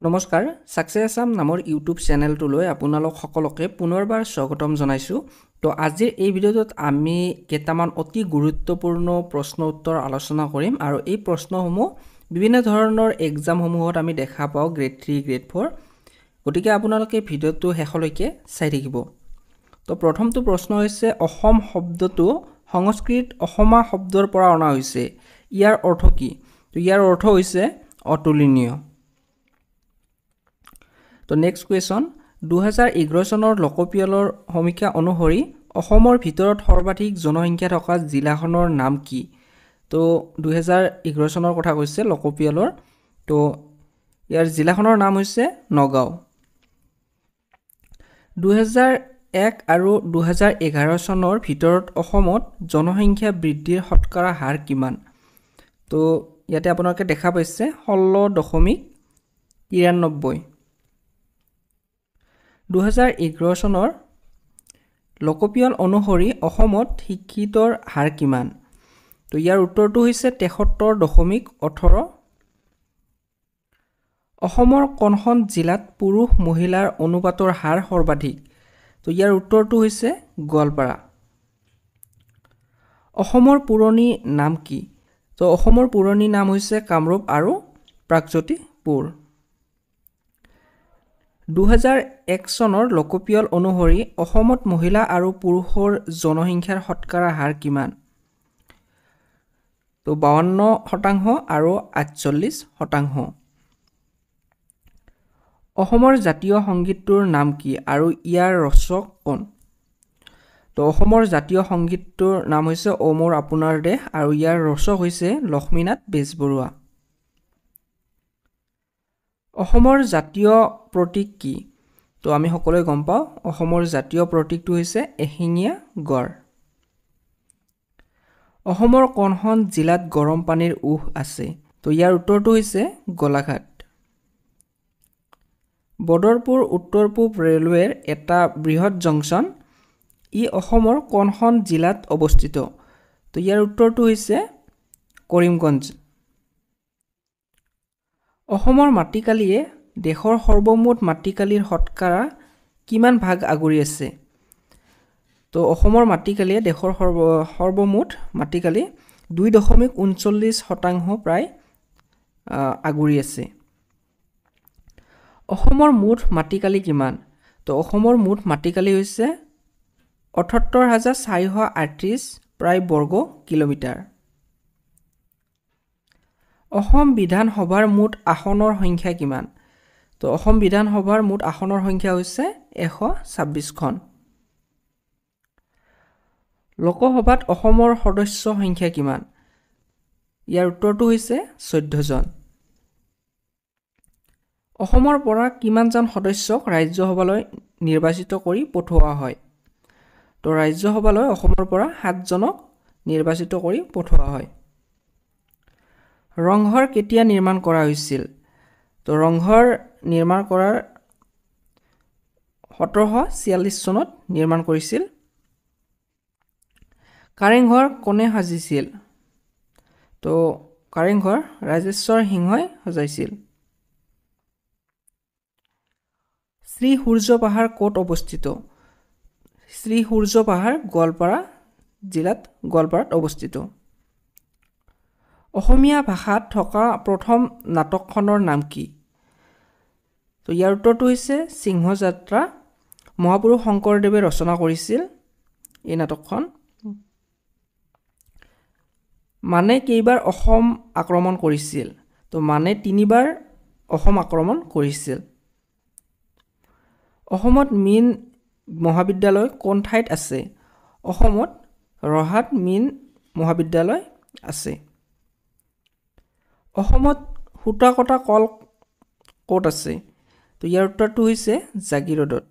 নমস্কাৰ সাকসেছ আসাম নামৰ ইউটিউব চেনেলটোলৈ আপোনালোক সকলোকে পুনৰবাৰ স্বাগতম জনাইছো। তো আজিৰ এই ভিডিঅ'টোত আমি কেইটামান অতি গুৰুত্বপূৰ্ণ প্ৰশ্ন উত্তৰ আলোচনা কৰিম আৰু এই প্ৰশ্নসমূহ বিভিন্ন ধৰণৰ এক্সামসমূহত আমি দেখা পাওঁ গ্ৰেড 3 গ্ৰেড 4। গতিকে আপোনালোকে ভিডিঅ'টো শেষলৈকে চাই থাকিব। তো প্ৰথমটো প্ৰশ্ন হৈছে অসম শব্দটো সংস্কৃত অসমা শব্দৰ পৰা অনা হৈছে। ইয়াৰ অৰ্থ কি? তো ইয়াৰ অৰ্থ হৈছে অতুলনীয়। তো নেক্সট কুৱেশ্যন 2011 চনৰ লোকপিয়লৰ সমীক্ষা অনুসৰি অসমৰ ভিতৰত সৰ্বাধিক জনসংখ্যা থকা জিলাখনৰ নাম কি? তো 2011 চনৰ কথা কৈছে লোকপিয়লৰ। তো ইয়াৰ জিলাখনৰ নাম হৈছে নগাঁও। 2001 আৰু 2011 চনৰ ভিতৰত অসমত জনসংখ্যা বৃদ্ধিৰ শতকৰা হাৰ কিমান? তো ইয়াতে আপোনালোকে দেখা পাইছে 16.93। 2011 চনৰ লোকপিয়ল অনুসৰি অসমত শিক্ষিতৰ হাৰ কিমান? তো ইয়াৰ উত্তৰটো হৈছে 73.18। অসমৰ কোনখন জিলাত পুৰুষ মহিলাৰ অনুপাতৰ হাৰ সৰ্বাধিক? তো ইয়াৰ উত্তৰটো হৈছে গোৱালপাৰা। অসমৰ পুৰণি নাম কি? তো অসমৰ পুৰণি নাম হৈছে কামৰূপ আৰু প্ৰাগজ্যোতিপুৰ। 2001 চনৰ লোকপিয়ল অনুসৰি অসমত মহিলা আৰু পুৰুষৰ জনসংখ্যাৰ শতকৰা হাৰ কিমান? তো 52% আৰু 48%। অসমৰ জাতীয় সংগীতটোৰ নাম কি আৰু ইয়াৰ ৰচক কোন? তো অসমৰ জাতীয় সংগীতটোৰ নাম হৈছে অ মোৰ আপোনাৰ দেশ আৰু ইয়াৰ ৰচক হৈছে লক্ষ্মীনাথ বেজবৰুৱা। অসমৰ জাতীয় প্ৰতীক কি? তো আমি সকলোৱে গম পাওঁ অসমৰ জাতীয় প্ৰতীকটো হৈছে এশিঙীয়া গড়। অসমৰ কোনখন জিলাত গৰম পানীৰ উৎস আছে? তো ইয়াৰ উত্তৰটো হৈছে গোলাঘাট। বদৰপুৰ উত্তৰ পূব ৰেলৱেৰ এটা বৃহৎ জংচন। ই অসমৰ কোনখন জিলাত অৱস্থিত? তো ইয়াৰ উত্তৰটো হৈছে কৰিমগঞ্জ। অসমৰ মাটিকালিয়ে দেশৰ সৰ্বমুঠ মাটিকালিৰ শতকৰা কিমান ভাগ আগুৰি আছে? তো অসমৰ মাটিকালিয়ে দেশৰ সৰ্বমুঠ মাটিকালি 2.39% প্ৰায় আগুৰি আছে। অসমৰ মুঠ মাটিকালি কিমান? তো অসমৰ মুঠ মাটিকালি হৈছে 78,438 প্ৰায় বৰ্গ কিলোমিটাৰ। অসম বিধানসভাৰ মুঠ আসনৰ সংখ্যা কিমান? তো অসম বিধানসভাৰ মুঠ আসনৰ সংখ্যা হৈছে 126খন। লোকসভাত অসমৰ সদস্য সংখ্যা কিমান? ইয়াৰ উত্তৰটো হৈছে 14 জন। অসমৰ পৰা কিমানজন সদস্যক ৰাজ্যসভালৈ নিৰ্বাচিত কৰি পঠোৱা হয়? তো ৰাজ্যসভালৈ অসমৰ পৰা 7 জনক নিৰ্বাচিত কৰি পঠোৱা হয়। ৰংঘৰ কেতিয়া নিৰ্মাণ কৰা হৈছিল? তো ৰংঘৰ নিৰ্মাণ কৰাৰ 1746 চনত নিৰ্মাণ কৰিছিল। কাৰেংঘৰ কোনে সাজিছিল? তো কাৰেংঘৰ ৰাজেশ্বৰ সিংহই সজাইছিল। শ্ৰী সূৰ্য পাহাৰ ক'ত অৱস্থিত? শ্ৰী সূৰ্য পাহাৰ গোৱালপাৰা জিলাত গোৱালপাৰাত অৱস্থিত। অসমীয়া ভাষাত থকা প্ৰথম নাটকখনৰ নাম কি? তো ইয়াৰ উত্তৰটো হৈছে সিংহযাত্ৰা। মহাপুৰুষ শংকৰদেৱে ৰচনা কৰিছিল এই নাটকখন। মানে কেইবাৰ অসম আক্ৰমণ কৰিছিল? তো মানে 3বাৰ অসম আক্ৰমণ কৰিছিল। অসমত মীন মহাবিদ্যালয় কোন ঠাইত আছে? অসমত ৰহাত মীন মহাবিদ্যালয় আছে। অসমত সূতাকটা কল ক'ত আছে? তো ইয়াৰ উত্তৰটো হৈছে জাগিৰোডত।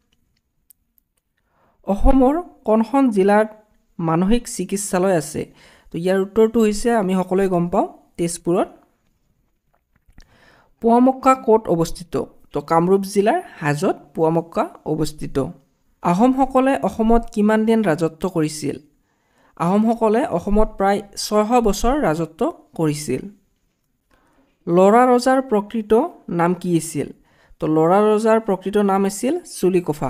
অসমৰ কোনখন জিলাত মানসিক চিকিৎসালয় আছে? তো ইয়াৰ উত্তৰটো হৈছে আমি সকলোৱে গম পাওঁ তেজপুৰত। পুৱামক্কা ক'ত অৱস্থিত? তো কামৰূপ জিলাৰ হাজোত পুৱামক্কা অৱস্থিত। আহোমসকলে অসমত কিমান দিন ৰাজত্ব কৰিছিল? আহোমসকলে অসমত প্ৰায় 600 বছৰ ৰাজত্ব কৰিছিল। লৰা ৰজাৰ প্ৰকৃত নাম কি আছিল তো লৰা ৰজাৰ প্ৰকৃত নাম আছিল চুলিকফা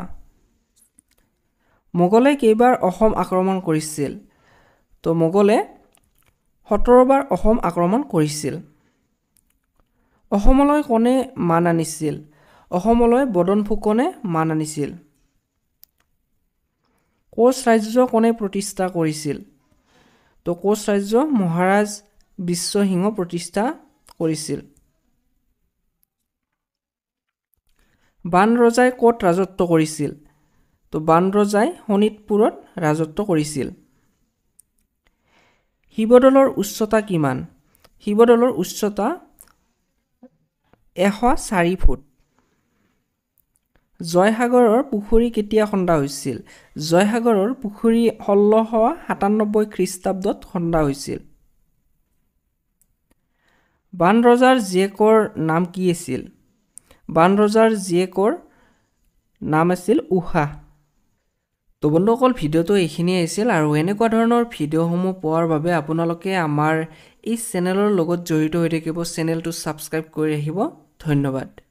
মোগলে কেইবাৰ অসম আক্ৰমণ কৰিছিল তো মোগলে 17 বাৰ অসম আক্ৰমণ কৰিছিল অসমলৈ কোনে মান আনিছিল অসমলৈ বদন ফুকনে মান আনিছিল কোচ ৰাজ্য কোনে প্ৰতিষ্ঠা কৰিছিল তো কোচ ৰাজ্য মহাৰাজ বিশ্বসিংহ প্ৰতিষ্ঠা কৰিছিল বান ৰজাই ক'ত ৰাজত্ব কৰিছিল তো বান ৰজাই শোণিতপুৰত ৰাজত্ব কৰিছিল শিৱদৌলৰ উচ্চতা কিমান শিৱদৌলৰ উচ্চতা 104 ফুট জয়সাগৰৰ পুখুৰী কেতিয়া খন্দা হৈছিল জয়সাগৰৰ পুখুৰী 1697 খ্ৰীষ্টাব্দত খন্দা হৈছিল বান ৰজাৰ জীয়েকৰ নাম কি আছিল বান ৰজাৰ জীয়েকৰ নাম আছিল উষা তো বন্ধুসকল ভিডিওটো এইখিনিয়ে আছিল আৰু এনেকুৱা ধৰণৰ ভিডিওসমূহ পোৱাৰ বাবে আপোনালোকে আমাৰ এই চেনেলৰ লগত জড়িত হৈ থাকিব চেনেলটো সাবস্ক্ৰাইব কৰি ৰাখিব ধন্যবাদ